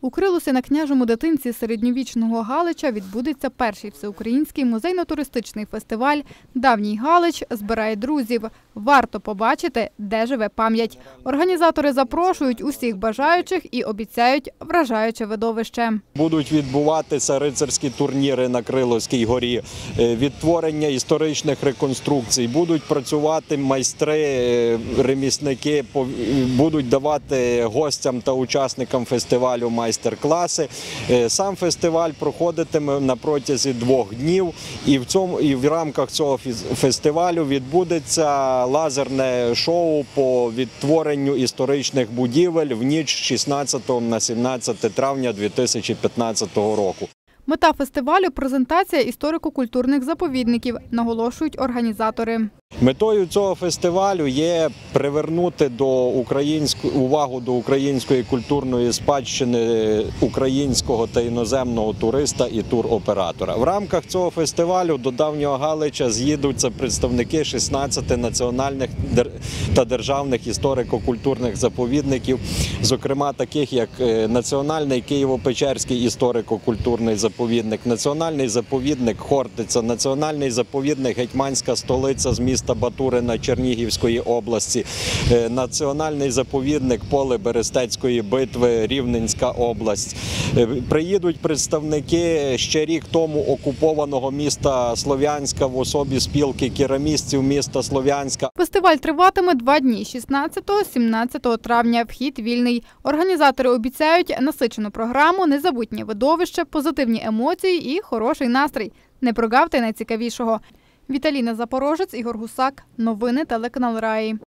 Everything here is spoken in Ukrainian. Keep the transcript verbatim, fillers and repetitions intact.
У Крилусі на Княжому дитинці середньовічного Галича відбудеться перший всеукраїнський музейно-туристичний фестиваль «Давній Галич збирає друзів». Варто побачити, де живе пам'ять. Організатори запрошують усіх бажаючих і обіцяють вражаюче видовище. Будуть відбуватися рицарські турніри на Криловській горі, відтворення історичних реконструкцій, будуть працювати майстри, ремісники, будуть давати гостям та учасникам фестивалю майстер-класи. Сам фестиваль проходитиме на протязі двох днів, і в цьому і в рамках цього фестивалю відбудеться лазерне шоу по відтворенню історичних будівель в ніч з шістнадцятого на сімнадцяте травня дві тисячі п'ятнадцятого року. Мета фестивалю – презентація історико-культурних заповідників, наголошують організатори. Метою цього фестивалю є привернути до української увагу до української культурної спадщини українського та іноземного туриста і туроператора. В рамках цього фестивалю до Давнього Галича з'їдуться представники шістнадцяти національних та державних історико-культурних заповідників, зокрема таких як Національний Києво-Печерський історико-культурний заповідник, Національний заповідник Хортиця, Національний заповідник Гетьманська столиця з міста Батурина Чернігівської області, Національний заповідник Поле Берестецької битви Рівненська область. Приїдуть представники ще рік тому окупованого міста Слов'янська в особі спілки керамістів міста Слов'янська. Фестиваль триватиме два дні – шістнадцятого - сімнадцятого травня. Вхід вільний. Організатори обіцяють насичену програму, незабутнє видовище, позитивні емоції і хороший настрій. Не прогавте найцікавішого. Віталіна Запорожець, Ігор Гусак. Новини телеканал Раї.